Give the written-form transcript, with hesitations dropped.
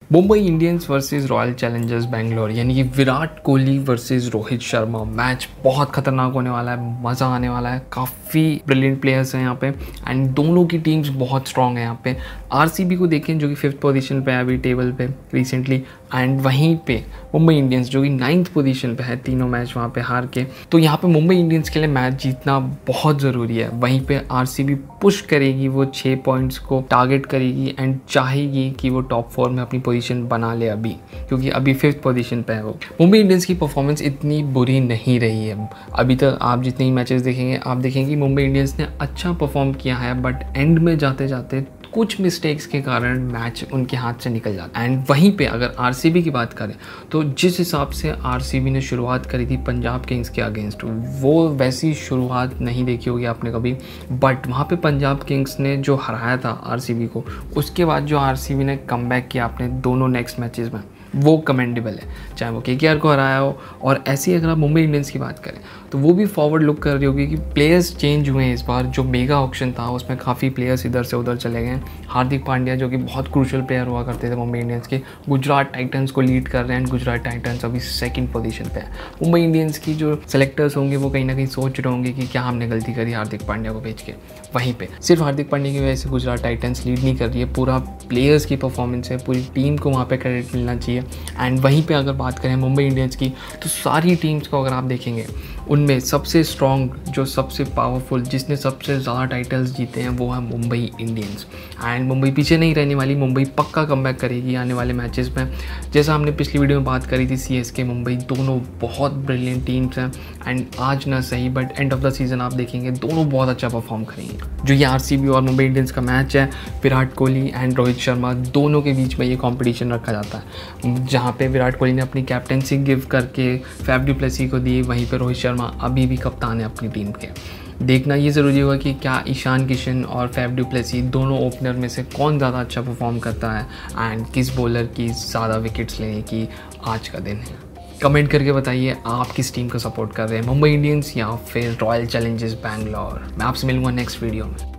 Mumbai Indians versus royal challengers Bangalore, यानी कि Virat Kohli versus Rohit Sharma. Match बहुत खतरनाक होने वाला है, मज़ा आने वाला है। काफ़ी ब्रिलियंट प्लेयर्स हैं यहाँ पे एंड दोनों की टीम्स बहुत स्ट्रॉन्ग है यहाँ पे। आरसीबी को देखें जो कि 5th पोजीशन पे है अभी टेबल पे रिसेंटली, एंड वहीं पे मुंबई इंडियंस जो कि 9th पोजीशन पे है, तीनों मैच वहाँ पे हार के। तो यहाँ पे मुंबई इंडियंस के लिए मैच जीतना बहुत ज़रूरी है। वहीं पे आरसीबी पुश करेगी, वो 6 पॉइंट्स को टारगेट करेगी एंड चाहेगी कि वो टॉप 4 में अपनी पोजीशन बना ले अभी, क्योंकि अभी 5th पोजीशन पे है वो। मुंबई इंडियंस की परफॉर्मेंस इतनी बुरी नहीं रही है अभी तक। आप जितने ही मैचेस देखेंगे आप देखेंगे कि मुंबई इंडियंस ने अच्छा परफॉर्म किया है, बट एंड में जाते जाते कुछ मिस्टेक्स के कारण मैच उनके हाथ से निकल जाता है। एंड वहीं पे अगर आरसीबी की बात करें तो जिस हिसाब से आरसीबी ने शुरुआत करी थी पंजाब किंग्स के अगेंस्ट, वो वैसी शुरुआत नहीं देखी होगी आपने कभी। बट वहाँ पे पंजाब किंग्स ने जो हराया था आरसीबी को, उसके बाद जो आरसीबी ने कमबैक किया अपने दोनों नेक्स्ट मैचेस में, वो कमेंडेबल है, चाहे वो केकेआर को हराया हो। और ऐसे ही अगर आप मुंबई इंडियंस की बात करें तो वो भी फॉरवर्ड लुक कर रही होगी कि प्लेयर्स चेंज हुए हैं इस बार। जो मेगा ऑक्शन था उसमें काफ़ी प्लेयर्स इधर से उधर चले गए। हार्दिक पांड्या जो कि बहुत क्रूशल प्लेयर हुआ करते थे मुंबई इंडियंस के, गुजरात टाइटंस को लीड कर रहे हैं। गुजरात टाइटंस अभी 2nd पोजीशन पे है। मुंबई इंडियंस की जो सेलेक्टर्स होंगे वो कहीं ना कहीं सोच रहे होंगे कि क्या हमने गलती करी हार्दिक पांड्या को भेज के। वहीं पे सिर्फ हार्दिक पांड्या की वजह से गुजरात टाइटंस लीड नहीं कर रही है, पूरा प्लेयर्स की परफॉर्मेंस है, पूरी टीम को वहाँ पे क्रेडिट मिलना चाहिए। एंड वहीं पे अगर बात करें मुंबई इंडियंस की तो सारी टीम्स को अगर आप देखेंगे उनमें सबसे स्ट्रॉन्ग, जो सबसे पावरफुल, जिसने सबसे ज़्यादा टाइटल्स जीते हैं वो है मुंबई इंडियंस। एंड मुंबई पीछे नहीं रहने वाली, मुंबई पक्का कमबैक करेगी आने वाले मैचेस में। जैसा हमने पिछली वीडियो में बात करी थी, सीएसके मुंबई दोनों बहुत ब्रिलियंट टीम्स हैं एंड आज ना सही but end of the season आप देखेंगे दोनों बहुत अच्छा परफॉर्म करेंगे। जो ये आरसीबी और मुंबई इंडियंस का मैच है, विराट कोहली एंड रोहित शर्मा दोनों के बीच में ये कॉम्पिटिशन रखा जाता है, जहाँ पे विराट कोहली ने अपनी कैप्टेंसी गिव करके फैफ डू प्लेसी को दी, वहीं पर रोहित शर्मा अभी भी कप्तान है अपनी टीम के। देखना ये ज़रूरी होगा कि क्या ईशान किशन और Faf du Plessis opener में से कौन ज़्यादा अच्छा परफॉर्म करता है एंड किस बॉलर की ज़्यादा विकेट्स लेने की आज का दिन है। कमेंट करके बताइए आप किस टीम को सपोर्ट कर रहे हैं, मुंबई इंडियंस या फिर रॉयल चैलेंजर्स बैंगलोर। मैं आपसे मिलूंगा नेक्स्ट वीडियो में।